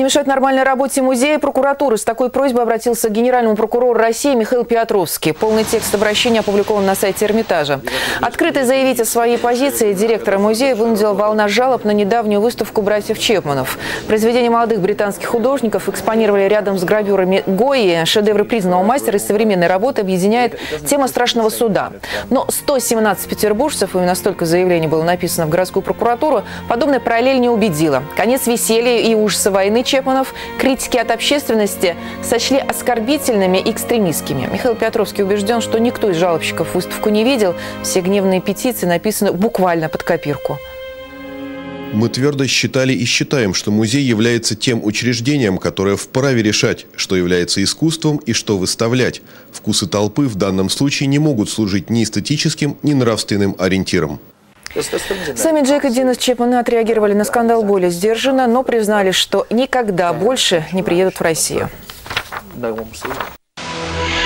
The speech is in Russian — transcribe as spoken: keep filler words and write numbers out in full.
мешать нормальной работе музея и прокуратуры. С такой просьбой обратился к генеральному прокурору России Михаил Петровский. Полный текст обращения опубликован на сайте Эрмитажа. Открыто заявить о своей позиции директора музея вынудила волна жалоб на недавнюю выставку братьев Чепманов. Произведения молодых британских художников экспонировали рядом с гравюрами Гойи. Шедевры признанного мастера из современной работы объединяет тема страшного суда. Но сто семнадцать петербуржцев, именно столько заявлений было написано в городскую прокуратуру, подобная параллель не убедила. Конец веселья и ужаса войны Чепманов критики от общественности сочли оскорбительными и экстремистскими. Михаил Петровский убежден, что никто из жалобщиков выставку не видел. Все гневные петиции написаны буквально под копирку. Мы твердо считали и считаем, что музей является тем учреждением, которое вправе решать, что является искусством и что выставлять. Вкусы толпы в данном случае не могут служить ни эстетическим, ни нравственным ориентиром. Сами Джек и Денис Чепманы отреагировали на скандал более сдержанно, но признали, что никогда больше не приедут в Россию.